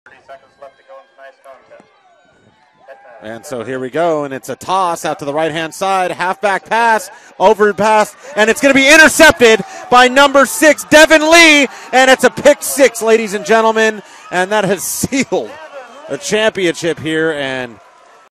30 seconds left to go in tonight's contest. And so here we go, and it's a toss out to the right-hand side, halfback pass, overpass, and it's going to be intercepted by number 6, Devin Lee, and it's a pick 6, ladies and gentlemen, and that has sealed the championship here, and